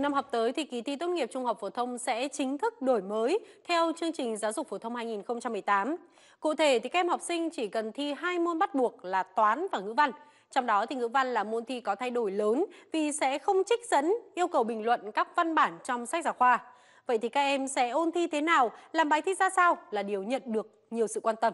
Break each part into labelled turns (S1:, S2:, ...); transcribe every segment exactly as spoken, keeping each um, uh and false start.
S1: năm học tới thì kỳ thi tốt nghiệp trung học phổ thông sẽ chính thức đổi mới theo chương trình giáo dục phổ thông hai nghìn không trăm mười tám. Cụ thể thì các em học sinh chỉ cần thi hai môn bắt buộc là toán và ngữ văn. Trong đó thì ngữ văn là môn thi có thay đổi lớn vì sẽ không trích dẫn, yêu cầu bình luận các văn bản trong sách giáo khoa. Vậy thì các em sẽ ôn thi thế nào, làm bài thi ra sao là điều nhận được nhiều sự quan tâm.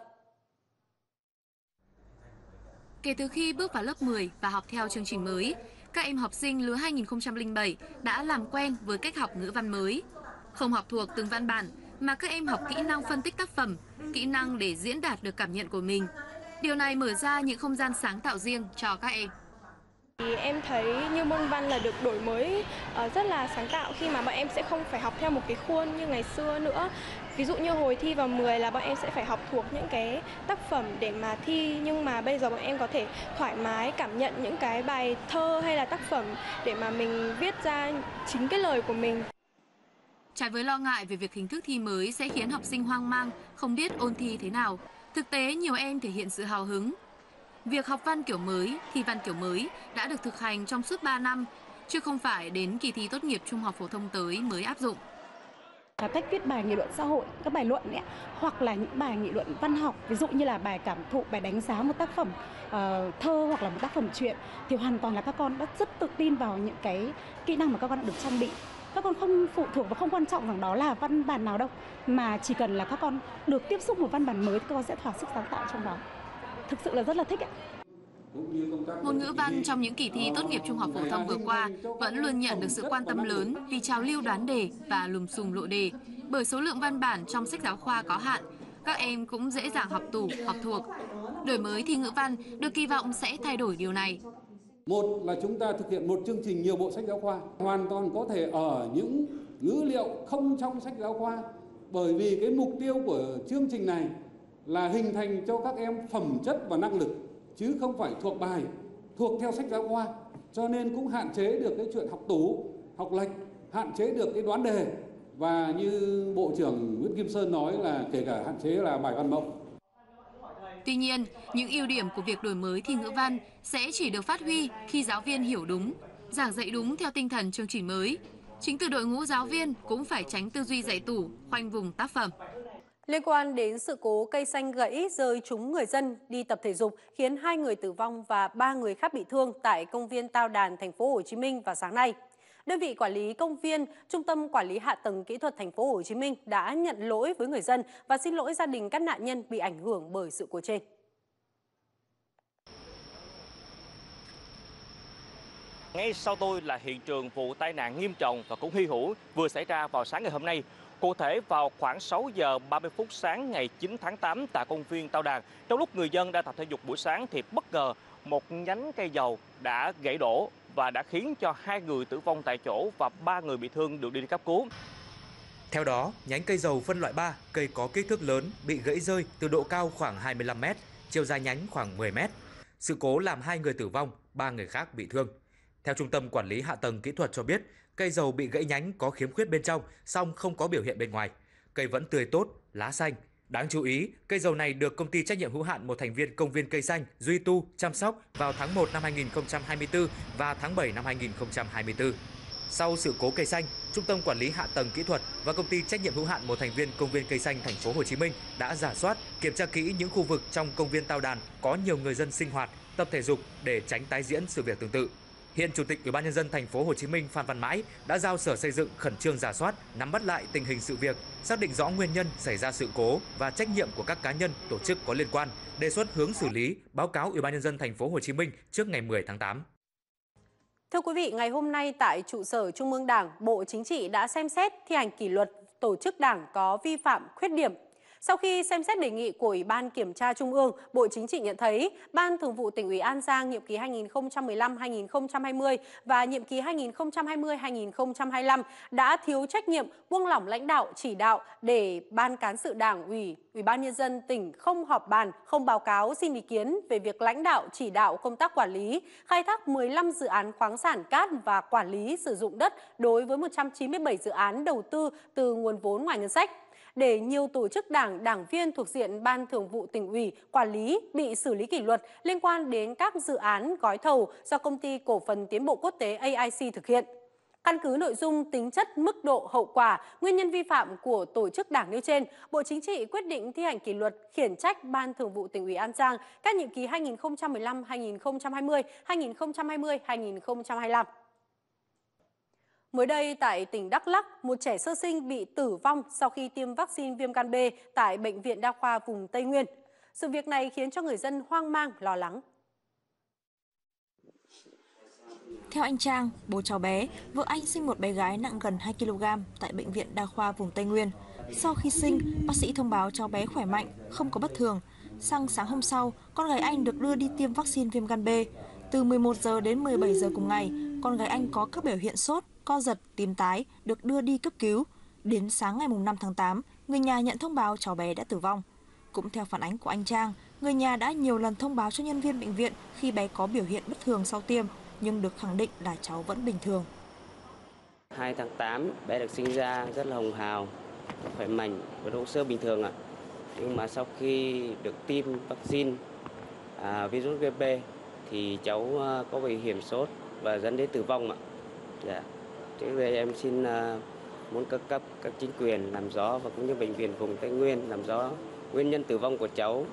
S2: Kể từ khi bước vào lớp mười và học theo chương trình mới, các em học sinh lứa hai nghìn không trăm lẻ bảy đã làm quen với cách học ngữ văn mới. Không học thuộc từng văn bản mà các em học kỹ năng phân tích tác phẩm, kỹ năng để diễn đạt được cảm nhận của mình. Điều này mở ra những không gian sáng tạo riêng cho các em.
S3: Thì em thấy như môn văn là được đổi mới uh, rất là sáng tạo khi mà bọn em sẽ không phải học theo một cái khuôn như ngày xưa nữa. Ví dụ như hồi thi vào mười là bọn em sẽ phải học thuộc những cái tác phẩm để mà thi, nhưng mà bây giờ bọn em có thể thoải mái cảm nhận những cái bài thơ hay là tác phẩm để mà mình viết ra chính cái lời của mình.
S2: Trái với lo ngại về việc hình thức thi mới sẽ khiến học sinh hoang mang, không biết ôn thi thế nào, thực tế nhiều em thể hiện sự hào hứng. Việc học văn kiểu mới, thi văn kiểu mới đã được thực hành trong suốt ba năm, chứ không phải đến kỳ thi tốt nghiệp trung học phổ thông tới mới áp dụng.
S4: Là cách viết bài nghị luận xã hội, các bài luận ấy, hoặc là những bài nghị luận văn học, ví dụ như là bài cảm thụ, bài đánh giá một tác phẩm uh, thơ hoặc là một tác phẩm truyện, thì hoàn toàn là các con đã rất tự tin vào những cái kỹ năng mà các con đã được trang bị. Các con không phụ thuộc và không quan trọng rằng đó là văn bản nào đâu, mà chỉ cần là các con được tiếp xúc một văn bản mới thì các con sẽ thỏa sức sáng tạo trong đó. Thực sự là rất là thích ạ.
S2: Môn ngữ văn trong những kỳ thi tốt nghiệp trung học phổ thông vừa qua vẫn luôn nhận được sự quan tâm lớn vì trào lưu đoán đề và lùm xùm lộ đề. Bởi số lượng văn bản trong sách giáo khoa có hạn, các em cũng dễ dàng học tủ, học thuộc. Đổi mới thi ngữ văn được kỳ vọng sẽ thay đổi điều này.
S5: Một là chúng ta thực hiện một chương trình nhiều bộ sách giáo khoa, hoàn toàn có thể ở những ngữ liệu không trong sách giáo khoa. Bởi vì cái mục tiêu của chương trình này là hình thành cho các em phẩm chất và năng lực, chứ không phải thuộc bài, thuộc theo sách giáo khoa. Cho nên cũng hạn chế được cái chuyện học tủ, học lệch, hạn chế được cái đoán đề. Và như Bộ trưởng Nguyễn Kim Sơn nói là kể cả hạn chế là bài văn mẫu.
S2: Tuy nhiên, những ưu điểm của việc đổi mới thi ngữ văn sẽ chỉ được phát huy khi giáo viên hiểu đúng, giảng dạy đúng theo tinh thần chương trình mới. Chính từ đội ngũ giáo viên cũng phải tránh tư duy dạy tủ, khoanh vùng tác phẩm.
S1: Liên quan đến sự cố cây xanh gãy rơi trúng người dân đi tập thể dục khiến hai người tử vong và ba người khác bị thương tại công viên Tao Đàn, thành phố Hồ Chí Minh vào sáng nay. Đơn vị quản lý công viên, Trung tâm Quản lý Hạ tầng Kỹ thuật thành phố Hồ Chí Minh đã nhận lỗi với người dân và xin lỗi gia đình các nạn nhân bị ảnh hưởng bởi sự cố trên.
S6: Ngay sau tôi là hiện trường vụ tai nạn nghiêm trọng và cũng hy hữu vừa xảy ra vào sáng ngày hôm nay. Cụ thể vào khoảng sáu giờ ba mươi phút sáng ngày chín tháng tám tại công viên Tao Đàn, trong lúc người dân đang tập thể dục buổi sáng thì bất ngờ một nhánh cây dầu đã gãy đổ và đã khiến cho hai người tử vong tại chỗ và ba người bị thương được đưa đi cấp cứu.
S7: Theo đó, nhánh cây dầu phân loại ba, cây có kích thước lớn, bị gãy rơi từ độ cao khoảng hai mươi lăm mét, chiều dài nhánh khoảng mười mét. Sự cố làm hai người tử vong, ba người khác bị thương. Theo Trung tâm Quản lý Hạ tầng Kỹ thuật cho biết, cây dầu bị gãy nhánh có khiếm khuyết bên trong, song không có biểu hiện bên ngoài. Cây vẫn tươi tốt, lá xanh. Đáng chú ý, cây dầu này được công ty trách nhiệm hữu hạn một thành viên công viên cây xanh duy tu, chăm sóc vào tháng một năm hai nghìn không trăm hai mươi tư và tháng bảy năm hai nghìn không trăm hai mươi tư. Sau sự cố cây xanh, Trung tâm Quản lý Hạ tầng Kỹ thuật và công ty trách nhiệm hữu hạn một thành viên công viên cây xanh thành phố Hồ Chí Minh đã rà soát, kiểm tra kỹ những khu vực trong công viên Tao Đàn có nhiều người dân sinh hoạt, tập thể dục để tránh tái diễn sự việc tương tự. Hiện Chủ tịch Ủy ban nhân dân thành phố Hồ Chí Minh Phan Văn Mãi đã giao Sở Xây dựng khẩn trương rà soát, nắm bắt lại tình hình sự việc, xác định rõ nguyên nhân xảy ra sự cố và trách nhiệm của các cá nhân, tổ chức có liên quan, đề xuất hướng xử lý, báo cáo Ủy ban nhân dân thành phố Hồ Chí Minh trước ngày mười tháng tám.
S1: Thưa quý vị, ngày hôm nay tại trụ sở Trung ương Đảng, Bộ Chính trị đã xem xét thi hành kỷ luật tổ chức Đảng có vi phạm, khuyết điểm. Sau khi xem xét đề nghị của Ủy ban Kiểm tra Trung ương, Bộ Chính trị nhận thấy Ban Thường vụ Tỉnh ủy An Giang nhiệm kỳ hai nghìn không trăm mười lăm đến hai nghìn không trăm hai mươi và nhiệm kỳ hai nghìn không trăm hai mươi đến hai nghìn không trăm hai mươi lăm đã thiếu trách nhiệm, buông lỏng lãnh đạo, chỉ đạo để Ban Cán sự Đảng ủy, Ủy ban Nhân dân tỉnh không họp bàn, không báo cáo xin ý kiến về việc lãnh đạo, chỉ đạo công tác quản lý, khai thác mười lăm dự án khoáng sản cát và quản lý sử dụng đất đối với một trăm chín mươi bảy dự án đầu tư từ nguồn vốn ngoài ngân sách. Để nhiều tổ chức đảng, đảng viên thuộc diện Ban Thường vụ Tỉnh ủy quản lý bị xử lý kỷ luật liên quan đến các dự án gói thầu do Công ty Cổ phần Tiến bộ Quốc tế a i xê thực hiện. Căn cứ nội dung, tính chất, mức độ, hậu quả, nguyên nhân vi phạm của tổ chức đảng nêu trên, Bộ Chính trị quyết định thi hành kỷ luật, khiển trách Ban Thường vụ Tỉnh ủy An Giang các nhiệm kỳ hai nghìn không trăm mười lăm hai nghìn không trăm hai mươi, hai nghìn không trăm hai mươi hai nghìn không trăm hai mươi lăm. Mới đây, tại tỉnh Đắk Lắk, một trẻ sơ sinh bị tử vong sau khi tiêm vaccine viêm gan B tại Bệnh viện Đa khoa vùng Tây Nguyên. Sự việc này khiến cho người dân hoang mang, lo lắng.
S8: Theo anh Trang, bố cháu bé, vợ anh sinh một bé gái nặng gần hai ki lô gam tại Bệnh viện Đa khoa vùng Tây Nguyên. Sau khi sinh, bác sĩ thông báo cháu bé khỏe mạnh, không có bất thường. Sang sáng hôm sau, con gái anh được đưa đi tiêm vaccine viêm gan B. Từ mười một giờ đến mười bảy giờ cùng ngày, con gái anh có các biểu hiện sốt, co giật, tím tái, được đưa đi cấp cứu. Đến sáng ngày năm tháng tám, người nhà nhận thông báo cháu bé đã tử vong. Cũng theo phản ánh của anh Trang, người nhà đã nhiều lần thông báo cho nhân viên bệnh viện khi bé có biểu hiện bất thường sau tiêm, nhưng được khẳng định là cháu vẫn bình thường.
S9: hai tháng tám, bé được sinh ra rất là hồng hào, khỏe mạnh và hồ sơ bình thường ạ. Nhưng mà sau khi được tiêm vaccine à, virus G B thì cháu có bị hiểm sốt và dẫn đến tử vong ạ. Dạ. Trước đây em xin uh, muốn các cấp, các chính quyền làm rõ và cũng như bệnh viện vùng Tây Nguyên làm rõ nguyên nhân tử vong của cháu.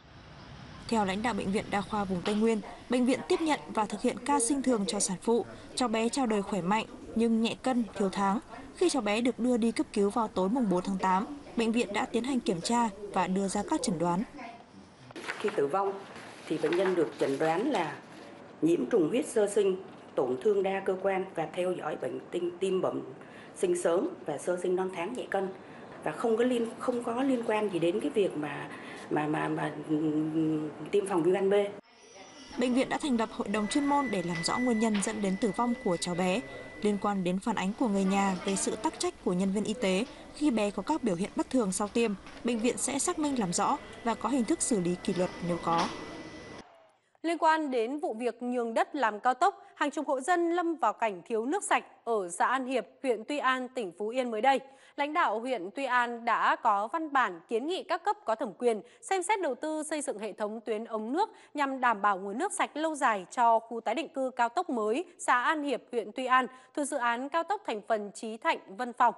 S8: Theo lãnh đạo Bệnh viện Đa khoa vùng Tây Nguyên, bệnh viện tiếp nhận và thực hiện ca sinh thường cho sản phụ. Cháu bé chào đời khỏe mạnh nhưng nhẹ cân, thiếu tháng. Khi cháu bé được đưa đi cấp cứu vào tối mùng bốn tháng tám, bệnh viện đã tiến hành kiểm tra và đưa ra các chẩn đoán.
S10: Khi tử vong thì bệnh nhân được chẩn đoán là nhiễm trùng huyết sơ sinh, tổn thương đa cơ quan và theo dõi bệnh tim, tim bẩm sinh sớm và sơ sinh non tháng nhẹ cân, và không có liên không có liên quan gì đến cái việc mà mà mà mà tiêm phòng viêm gan B.
S8: Bệnh viện đã thành lập hội đồng chuyên môn để làm rõ nguyên nhân dẫn đến tử vong của cháu bé. Liên quan đến phản ánh của người nhà về sự tắc trách của nhân viên y tế khi bé có các biểu hiện bất thường sau tiêm, bệnh viện sẽ xác minh làm rõ và có hình thức xử lý kỷ luật nếu có.
S1: Liên quan đến vụ việc nhường đất làm cao tốc, hàng chục hộ dân lâm vào cảnh thiếu nước sạch ở xã An Hiệp, huyện Tuy An, tỉnh Phú Yên mới đây. Lãnh đạo huyện Tuy An đã có văn bản kiến nghị các cấp có thẩm quyền xem xét đầu tư xây dựng hệ thống tuyến ống nước nhằm đảm bảo nguồn nước sạch lâu dài cho khu tái định cư cao tốc mới xã An Hiệp, huyện Tuy An thuộc dự án cao tốc thành phần Chí Thạnh - Vân Phong.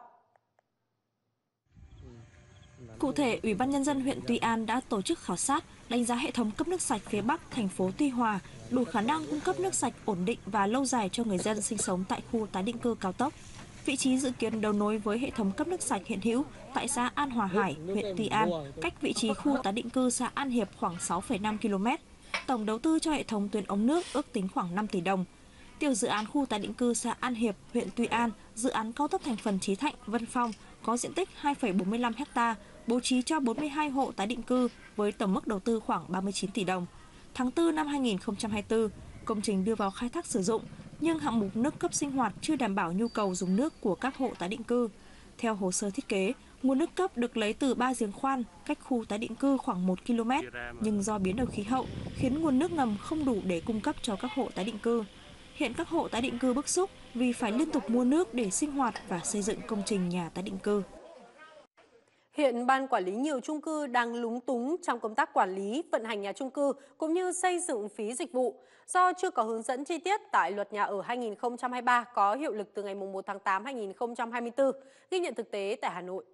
S8: Cụ thể, Ủy ban Nhân dân huyện Tuy An đã tổ chức khảo sát, đánh giá hệ thống cấp nước sạch phía Bắc thành phố Tuy Hòa đủ khả năng cung cấp nước sạch ổn định và lâu dài cho người dân sinh sống tại khu tái định cư cao tốc. Vị trí dự kiến đấu nối với hệ thống cấp nước sạch hiện hữu tại xã An Hòa Hải, huyện Tuy An, cách vị trí khu tái định cư xã An Hiệp khoảng sáu phẩy năm ki lô mét. Tổng đầu tư cho hệ thống tuyến ống nước ước tính khoảng năm tỷ đồng. Tiểu dự án khu tái định cư xã An Hiệp, huyện Tuy An, dự án cao tốc thành phần Chí Thạnh - Vân Phong có diện tích hai phẩy bốn mươi lăm héc ta, bố trí cho bốn mươi hai hộ tái định cư với tổng mức đầu tư khoảng ba mươi chín tỷ đồng. Tháng tư năm hai nghìn không trăm hai mươi tư, công trình đưa vào khai thác sử dụng, nhưng hạng mục nước cấp sinh hoạt chưa đảm bảo nhu cầu dùng nước của các hộ tái định cư. Theo hồ sơ thiết kế, nguồn nước cấp được lấy từ ba giếng khoan cách khu tái định cư khoảng một ki lô mét, nhưng do biến đổi khí hậu khiến nguồn nước ngầm không đủ để cung cấp cho các hộ tái định cư. Hiện các hộ tái định cư bức xúc vì phải liên tục mua nước để sinh hoạt và xây dựng công trình nhà tái định cư.
S1: Hiện Ban Quản lý nhiều chung cư đang lúng túng trong công tác quản lý, vận hành nhà chung cư cũng như xây dựng phí dịch vụ. Do chưa có hướng dẫn chi tiết tại Luật Nhà ở hai nghìn không trăm hai mươi ba có hiệu lực từ ngày mùng một tháng tám năm hai nghìn không trăm hai mươi tư, ghi nhận thực tế tại Hà Nội.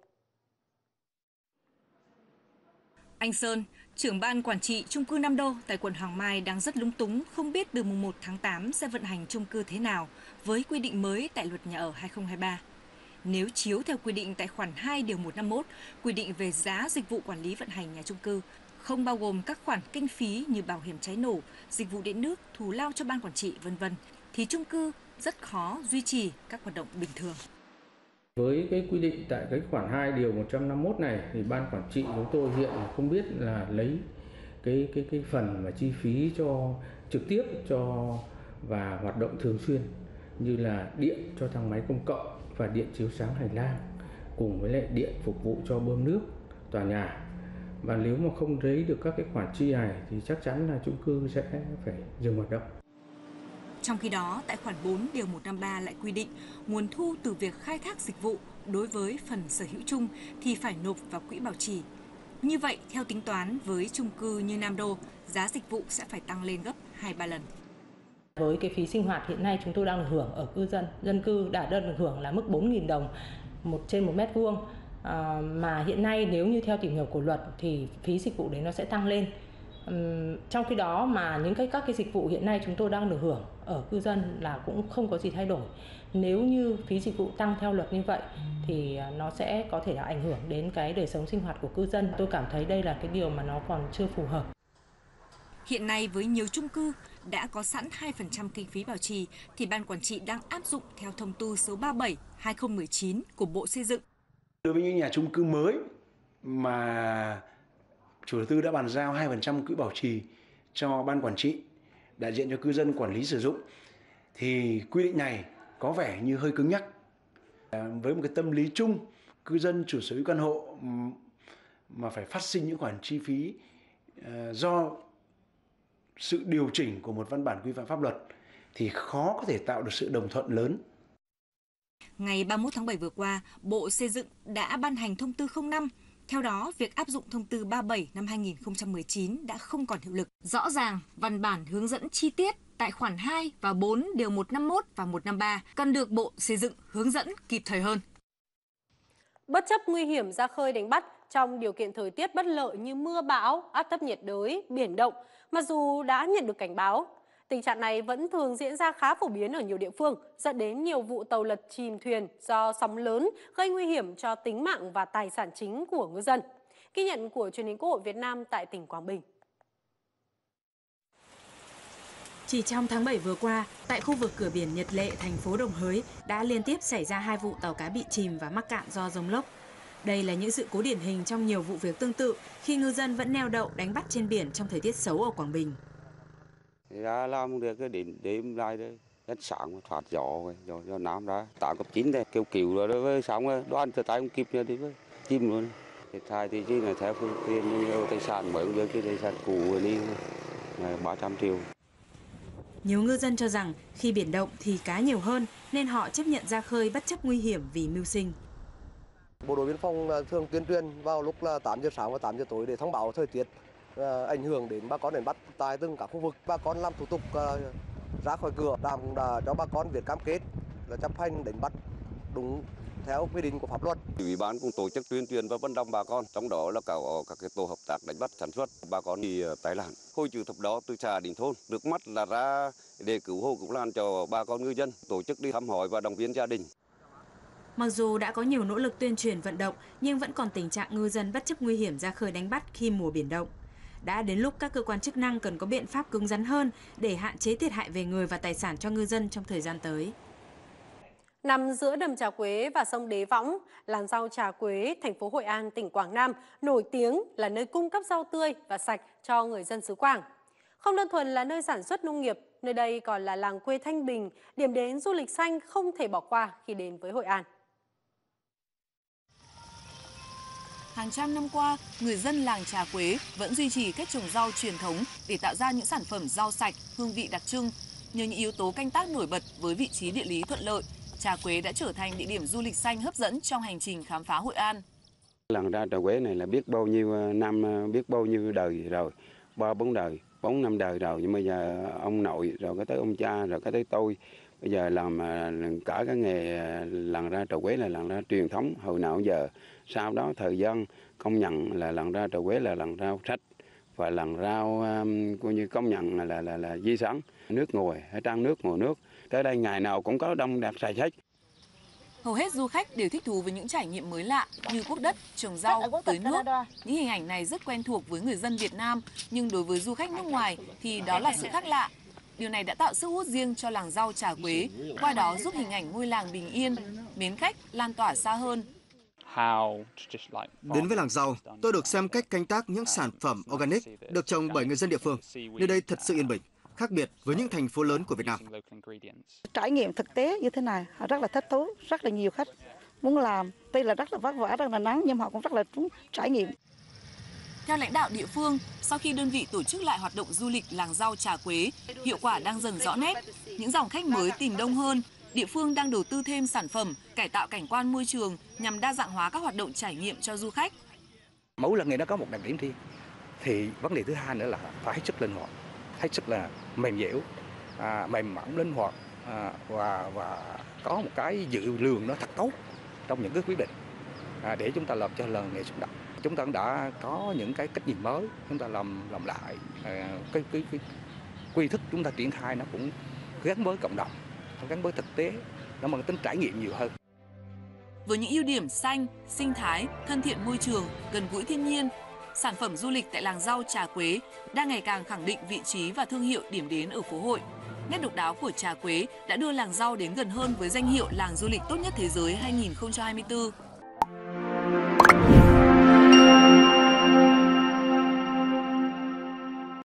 S11: Anh Sơn, trưởng ban quản trị chung cư Nam Đô tại quận Hoàng Mai đang rất lúng túng không biết từ mùng một tháng tám sẽ vận hành chung cư thế nào với quy định mới tại Luật Nhà ở hai nghìn không trăm hai mươi ba. Nếu chiếu theo quy định tại khoản hai điều một trăm năm mươi mốt, quy định về giá dịch vụ quản lý vận hành nhà chung cư, không bao gồm các khoản kinh phí như bảo hiểm cháy nổ, dịch vụ điện nước, thù lao cho ban quản trị, vân vân, thì chung cư rất khó duy trì các hoạt động bình thường.
S12: Với cái quy định tại cái khoản hai điều một trăm năm mươi mốt này thì ban quản trị chúng tôi hiện không biết là lấy cái cái cái phần mà chi phí cho trực tiếp cho và hoạt động thường xuyên như là điện cho thang máy công cộng và điện chiếu sáng hành lang cùng với lại điện phục vụ cho bơm nước tòa nhà. Và nếu mà không lấy được các cái khoản chi này thì chắc chắn là chung cư sẽ phải dừng hoạt động.
S11: Trong khi đó, tại khoản bốn điều một trăm năm mươi ba lại quy định nguồn thu từ việc khai thác dịch vụ đối với phần sở hữu chung thì phải nộp vào quỹ bảo trì. Như vậy, theo tính toán với chung cư như Nam Đô, giá dịch vụ sẽ phải tăng lên gấp hai ba lần.
S13: Với cái phí sinh hoạt hiện nay chúng tôi đang được hưởng ở cư dân, dân cư đã được hưởng là mức bốn nghìn đồng một trên một mét vuông. À, mà hiện nay nếu như theo tìm hiểu của luật thì phí dịch vụ đấy nó sẽ tăng lên. Uhm, trong khi đó mà những cái các cái dịch vụ hiện nay chúng tôi đang được hưởng ở cư dân là cũng không có gì thay đổi. Nếu như phí dịch vụ tăng theo luật như vậy thì nó sẽ có thể là ảnh hưởng đến cái đời sống sinh hoạt của cư dân. Tôi cảm thấy đây là cái điều mà nó còn chưa phù hợp.
S11: Hiện nay với nhiều chung cư đã có sẵn hai phần trăm kinh phí bảo trì thì ban quản trị đang áp dụng theo thông tư số ba mươi bảy trên hai nghìn không trăm mười chín của Bộ Xây dựng.
S14: Đối với những nhà chung cư mới mà chủ đầu tư đã bàn giao hai phần trăm quỹ bảo trì cho ban quản trị, đại diện cho cư dân quản lý sử dụng, thì quy định này có vẻ như hơi cứng nhắc. Với một cái tâm lý chung, cư dân chủ sở hữu căn hộ mà phải phát sinh những khoản chi phí do sự điều chỉnh của một văn bản quy phạm pháp luật thì khó có thể tạo được sự đồng thuận lớn.
S11: Ngày ba mươi mốt tháng bảy vừa qua, Bộ Xây dựng đã ban hành thông tư không năm. Theo đó, việc áp dụng thông tư ba mươi bảy năm hai nghìn không trăm mười chín đã không còn hiệu lực. Rõ ràng, văn bản hướng dẫn chi tiết tại khoản hai và bốn điều một trăm năm mươi mốt và một trăm năm mươi ba cần được Bộ Xây dựng hướng dẫn kịp thời hơn.
S1: Bất chấp nguy hiểm ra khơi đánh bắt trong điều kiện thời tiết bất lợi như mưa bão, áp thấp nhiệt đới, biển động, mặc dù đã nhận được cảnh báo, tình trạng này vẫn thường diễn ra khá phổ biến ở nhiều địa phương, dẫn đến nhiều vụ tàu lật chìm thuyền do sóng lớn gây nguy hiểm cho tính mạng và tài sản chính của ngư dân. Ghi nhận của Truyền hình Quốc hội Việt Nam tại tỉnh Quảng Bình.
S15: Chỉ trong tháng bảy vừa qua, tại khu vực cửa biển Nhật Lệ, thành phố Đồng Hới đã liên tiếp xảy ra hai vụ tàu cá bị chìm và mắc cạn do giông lốc. Đây là những sự cố điển hình trong nhiều vụ việc tương tự khi ngư dân vẫn neo đậu đánh bắt trên biển trong thời tiết xấu ở Quảng Bình.
S16: Ra làm được cái đêm đêm lại đây, rất sáng thoát gió gió gió nam ra, tám cấp chín đây kêu cứu rồi đối với sóng đoan từ tay không kịp nữa thì với chim luôn. Thiệt hại thì chỉ là theo phương tiện nhiều tài sản mới được cái tài sản cũ đi ba trăm triệu.
S15: Nhiều ngư dân cho rằng khi biển động thì cá nhiều hơn nên họ chấp nhận ra khơi bất chấp nguy hiểm vì mưu sinh.
S17: Bộ đội biên phòng thường tuyên truyền vào lúc là tám giờ sáng và tám giờ tối để thông báo thời tiết ảnh hưởng đến bà con đánh bắt tại từng các khu vực. Bà con làm thủ tục ra khỏi cửa, Đàm cũng đã cho bà con viết cam kết là chấp hành đánh bắt đúng theo quy định của pháp luật.
S16: Ủy ban cũng tổ chức tuyên truyền và vận động bà con, trong đó là cả các cái tổ hợp tác đánh bắt sản xuất. Bà con thì tái lãn. Hội chữ thập đỏ từ xã đến thôn, nước mắt là ra để cứu hộ cứu nạn cho bà con ngư dân, tổ chức đi thăm hỏi và động viên gia đình.
S15: Mặc dù đã có nhiều nỗ lực tuyên truyền vận động, nhưng vẫn còn tình trạng ngư dân bất chấp nguy hiểm ra khơi đánh bắt khi mùa biển động. Đã đến lúc các cơ quan chức năng cần có biện pháp cứng rắn hơn để hạn chế thiệt hại về người và tài sản cho ngư dân trong thời gian tới.
S1: Nằm giữa đầm Trà Quế và sông Đế Võng, làng rau Trà Quế, thành phố Hội An, tỉnh Quảng Nam nổi tiếng là nơi cung cấp rau tươi và sạch cho người dân xứ Quảng. Không đơn thuần là nơi sản xuất nông nghiệp, nơi đây còn là làng quê thanh bình, điểm đến du lịch xanh không thể bỏ qua khi đến với Hội An.
S2: Hàng trăm năm qua, người dân làng Trà Quế vẫn duy trì cách trồng rau truyền thống để tạo ra những sản phẩm rau sạch, hương vị đặc trưng. Nhờ những yếu tố canh tác nổi bật với vị trí địa lý thuận lợi, Trà Quế đã trở thành địa điểm du lịch xanh hấp dẫn trong hành trình khám phá Hội An.
S16: Làng Trà Quế này là biết bao nhiêu năm, biết bao nhiêu đời rồi, ba bốn đời, bốn năm đời rồi, nhưng bây giờ ông nội rồi cái tới ông cha rồi cái tới tôi. Bây giờ làm cả cái nghề làng ra Trà Quế là làng ra truyền thống hồi nào giờ. Sau đó thời gian công nhận là làng ra Trà Quế là làng rau sạch và làng rau um, coi như công nhận là là là, là di sản. Nước ngồi, hay trang nước ngồi nước. Tới đây ngày nào cũng có đông đẹp sạch hết.
S2: Hầu hết du khách đều thích thú với những trải nghiệm mới lạ như cuốc đất, trồng rau, tưới nước. Những hình ảnh này rất quen thuộc với người dân Việt Nam, nhưng đối với du khách nước ngoài thì đó là sự khác lạ. Điều này đã tạo sức hút riêng cho làng rau Trà Quế, qua đó giúp hình ảnh ngôi làng bình yên, mến khách lan tỏa xa hơn.
S18: Đến với làng rau, tôi được xem cách canh tác những sản phẩm organic được trồng bởi người dân địa phương. Nơi đây thật sự yên bình, khác biệt với những thành phố lớn của Việt Nam.
S19: Trải nghiệm thực tế như thế này, họ rất là thích thú, rất là nhiều khách muốn làm. Tuy là rất là vất vả, rất là nắng, nhưng họ cũng rất là muốn trải nghiệm.
S2: Theo lãnh đạo địa phương, sau khi đơn vị tổ chức lại hoạt động du lịch làng rau Trà Quế, hiệu quả đang dần rõ nét. Những dòng khách mới tìm đông hơn. Địa phương đang đầu tư thêm sản phẩm, cải tạo cảnh quan môi trường nhằm đa dạng hóa các hoạt động trải nghiệm cho du khách.
S20: Mỗi làng nghề nó có một đặc điểm riêng. Thì vấn đề thứ hai nữa là phải hết sức linh hoạt, hết sức là mềm dẻo, à, mềm mỏng, linh hoạt à, và và có một cái dự lường nó thật tốt trong những cái quyết định à, để chúng ta làm cho làng nghề sống động. Chúng ta cũng đã có những cái cách nhìn mới, chúng ta làm làm lại à, cái, cái, cái quy thức chúng ta triển khai nó cũng gắn với cộng đồng, gắn với thực tế, nó mang tính trải nghiệm nhiều hơn.
S2: Với những ưu điểm xanh, sinh thái, thân thiện môi trường, gần gũi thiên nhiên, sản phẩm du lịch tại làng rau Trà Quế đang ngày càng khẳng định vị trí và thương hiệu điểm đến ở phố Hội. Nét độc đáo của Trà Quế đã đưa làng rau đến gần hơn với danh hiệu làng du lịch tốt nhất thế giới hai nghìn không trăm hai mươi tư.